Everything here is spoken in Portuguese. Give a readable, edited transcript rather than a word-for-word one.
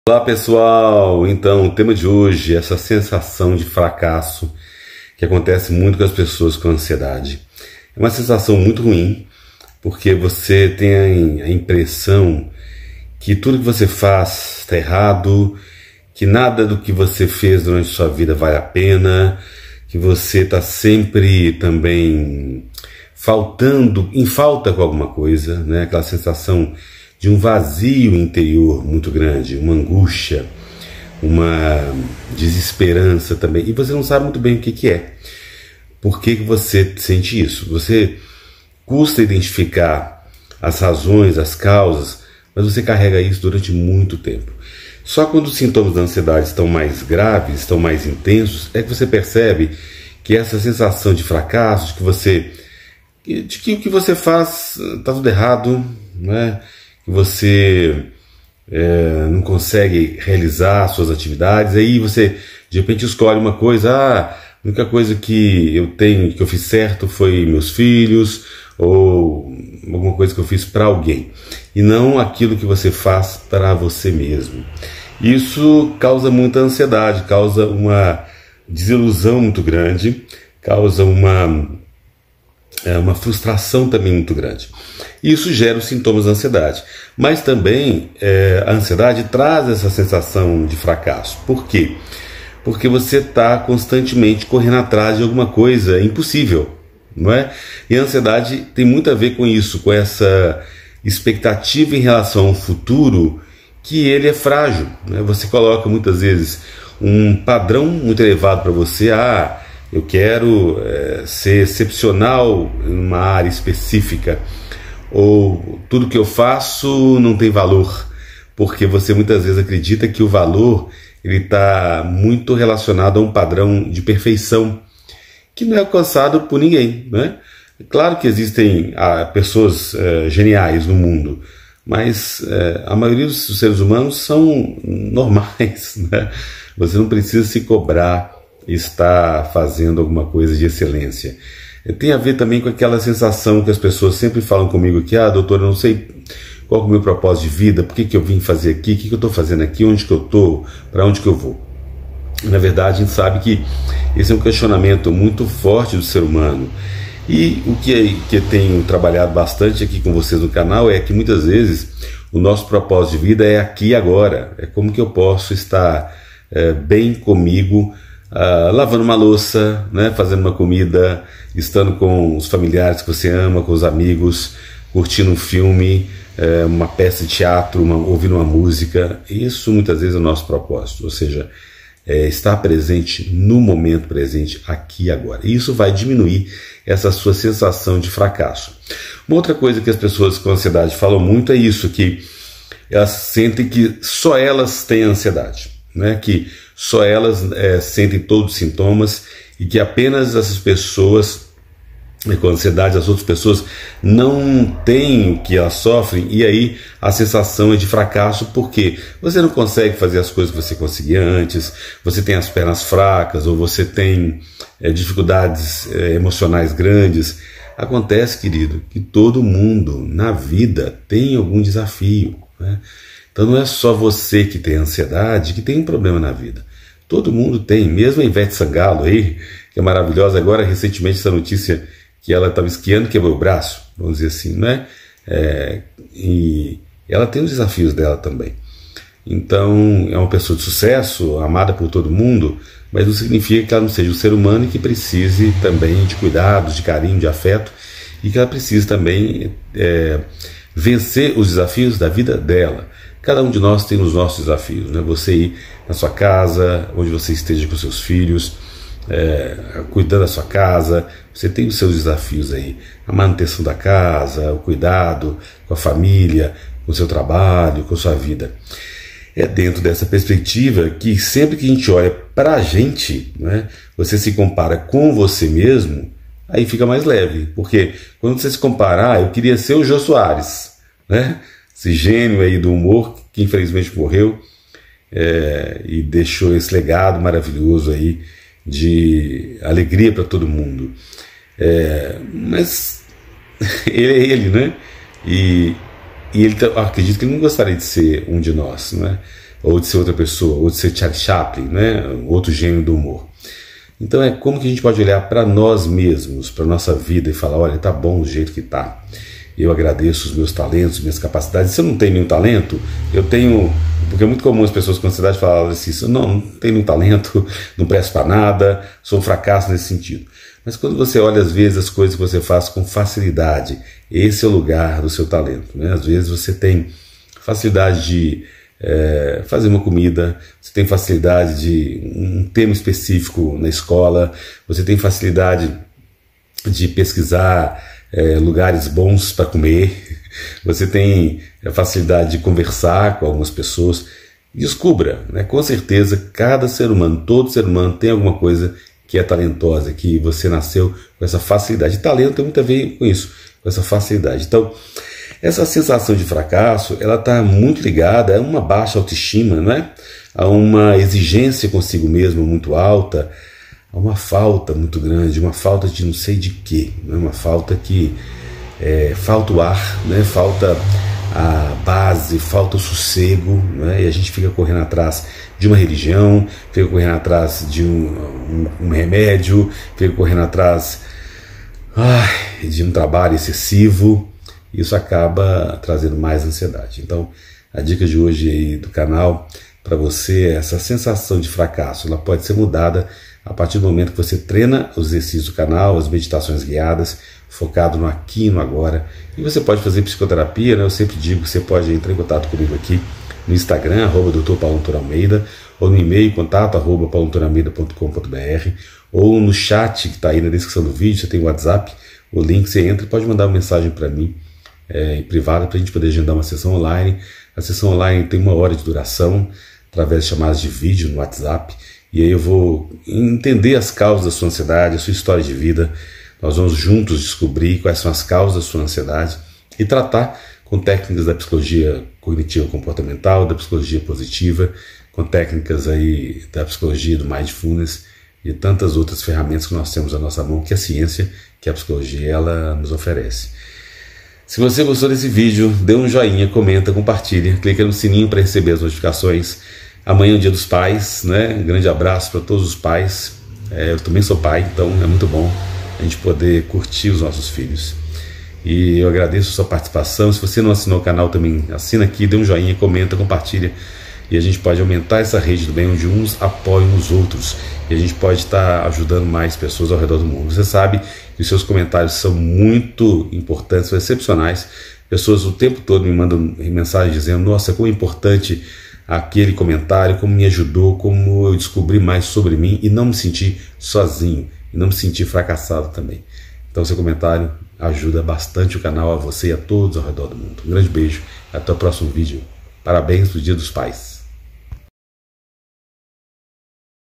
Olá pessoal, então o tema de hoje é essa sensação de fracasso que acontece muito com as pessoas com ansiedade. É uma sensação muito ruim, porque você tem a impressão que tudo que você faz está errado, que nada do que você fez durante sua vida vale a pena, que você está sempre também em falta com alguma coisa, né? Aquela sensação de um vazio interior muito grande, uma angústia, uma desesperança também. E você não sabe muito bem o que é. Por que você sente isso? Você custa identificar as razões, as causas, mas você carrega isso durante muito tempo. Só quando os sintomas da ansiedade estão mais graves, estão mais intensos, é que você percebe que essa sensação de fracasso, de que o que você faz está tudo errado, né? Que você não consegue realizar suas atividades, aí você de repente escolhe uma coisa, a única coisa que eu fiz certo foi meus filhos, ou alguma coisa que eu fiz para alguém, e não aquilo que você faz para você mesmo. Isso causa muita ansiedade, causa uma desilusão muito grande, causa uma frustração também muito grande. Isso gera os sintomas da ansiedade. Mas também a ansiedade traz essa sensação de fracasso. Por quê? Porque você está constantemente correndo atrás de alguma coisa impossível, não é? E a ansiedade tem muito a ver com isso, com essa expectativa em relação ao futuro, que ele é frágil, né? Você coloca muitas vezes um padrão muito elevado para você. Eu quero ser excepcional em uma área específica, ou tudo que eu faço não tem valor, porque você muitas vezes acredita que o valor está muito relacionado a um padrão de perfeição que não é alcançado por ninguém, né? Claro que existem pessoas geniais no mundo, mas a maioria dos seres humanos são normais, né? Você não precisa se cobrar está fazendo alguma coisa de excelência. Tem a ver também com aquela sensação que as pessoas sempre falam comigo que, doutor, eu não sei qual é o meu propósito de vida, por que eu vim fazer aqui, o que eu estou fazendo aqui, onde que eu estou, para onde que eu vou. Na verdade, a gente sabe que esse é um questionamento muito forte do ser humano. E o que eu tenho trabalhado bastante aqui com vocês no canal é que muitas vezes o nosso propósito de vida é aqui e agora. É como que eu posso estar bem comigo, lavando uma louça, né, fazendo uma comida, estando com os familiares que você ama, com os amigos, curtindo um filme, uma peça de teatro, ouvindo uma música. Isso muitas vezes é o nosso propósito, ou seja, estar presente no momento presente, aqui e agora. E isso vai diminuir essa sua sensação de fracasso. Uma outra coisa que as pessoas com ansiedade falam muito é isso, que elas sentem que só elas têm ansiedade, né? Que só elas sentem todos os sintomas, e que apenas essas pessoas com ansiedade, as outras pessoas não têm o que elas sofrem, e aí a sensação é de fracasso, porque você não consegue fazer as coisas que você conseguia antes, você tem as pernas fracas, ou você tem dificuldades emocionais grandes. Acontece, querido, que todo mundo na vida tem algum desafio, né? Então não é só você que tem ansiedade que tem um problema na vida. Todo mundo tem, mesmo a Ivete Sangalo aí, que é maravilhosa. Agora, recentemente, essa notícia que ela estava esquiando, quebrou o braço, vamos dizer assim, né? E ela tem os desafios dela também. Então, é uma pessoa de sucesso, amada por todo mundo, mas não significa que ela não seja um ser humano e que precise também de cuidados, de carinho, de afeto, e que ela precise também vencer os desafios da vida dela. Cada um de nós tem os nossos desafios, né? Você ir na sua casa, onde você esteja com seus filhos, cuidando da sua casa, você tem os seus desafios aí, a manutenção da casa, o cuidado com a família, com o seu trabalho, com a sua vida. É dentro dessa perspectiva que sempre que a gente olha para a gente, né, você se compara com você mesmo, aí fica mais leve, porque quando você se compara, eu queria ser o Jô Soares, né? Esse gênio aí do humor, que infelizmente morreu, e deixou esse legado maravilhoso aí de alegria para todo mundo. Mas ele é ele, né? E ele, acredito que ele não gostaria de ser um de nós, né? ou de ser outra pessoa, ou de ser Charlie Chaplin, né? Outro gênio do humor. Então é como que a gente pode olhar para nós mesmos, para nossa vida e falar, olha, tá bom do jeito que tá. Eu agradeço os meus talentos, minhas capacidades. Se eu não tenho nenhum talento, eu tenho... Porque é muito comum as pessoas com ansiedade falarem assim, não tenho nenhum talento, não presto para nada, sou um fracasso nesse sentido. Mas quando você olha, às vezes, as coisas que você faz com facilidade, esse é o lugar do seu talento, né? Às vezes você tem facilidade de fazer uma comida, você tem facilidade de um tema específico na escola, você tem facilidade de pesquisar lugares bons para comer, você tem facilidade de conversar com algumas pessoas. Descubra, né? Com certeza, cada ser humano, todo ser humano tem alguma coisa que é talentosa, que você nasceu com essa facilidade. Talento tem muito a ver com isso, com essa facilidade. Então, essa sensação de fracasso, ela está muito ligada a uma baixa autoestima, né? A uma exigência consigo mesmo muito alta, a uma falta muito grande, uma falta de não sei de quê, né? Uma falta que falta o ar, né? Falta a base, falta o sossego, né? E a gente fica correndo atrás de uma religião, fica correndo atrás de um remédio, fica correndo atrás de um trabalho excessivo. Isso acaba trazendo mais ansiedade. Então, a dica de hoje aí do canal para você é essa sensação de fracasso. Ela pode ser mudada a partir do momento que você treina os exercícios do canal, as meditações guiadas, focado no aqui e no agora. E você pode fazer psicoterapia, né? Eu sempre digo que você pode entrar em contato comigo aqui no Instagram, @Dr. Paulo Antônio Almeida, ou no e-mail, contato @pauloantonioalmeida.com.br, ou no chat que está aí na descrição do vídeo, você tem o WhatsApp, o link, você entra e pode mandar uma mensagem para mim, em privado, para a gente poder agendar uma sessão online. A sessão online tem 1 hora de duração, através de chamadas de vídeo no WhatsApp, e aí eu vou entender as causas da sua ansiedade, a sua história de vida. Nós vamos juntos descobrir quais são as causas da sua ansiedade e tratar com técnicas da psicologia cognitiva comportamental, da psicologia positiva, com técnicas aí da psicologia do mindfulness e tantas outras ferramentas que nós temos à nossa mão, que a ciência, que a psicologia, ela nos oferece. Se você gostou desse vídeo, dê um joinha, comenta, compartilha, clica no sininho para receber as notificações. Amanhã é o Dia dos Pais, né? Um grande abraço para todos os pais. Eu também sou pai, então é muito bom a gente poder curtir os nossos filhos. E eu agradeço a sua participação. Se você não assinou o canal também, assina aqui, dê um joinha, comenta, compartilha. E a gente pode aumentar essa rede do bem, onde uns apoiam os outros. E a gente pode estar ajudando mais pessoas ao redor do mundo. Você sabe que os seus comentários são muito importantes, são excepcionais. Pessoas o tempo todo me mandam mensagem dizendo, nossa, como é importante aquele comentário, como me ajudou, como eu descobri mais sobre mim e não me senti sozinho, e não me senti fracassado também. Então seu comentário ajuda bastante o canal, a você e a todos ao redor do mundo. Um grande beijo, até o próximo vídeo. Parabéns pro Dia dos Pais.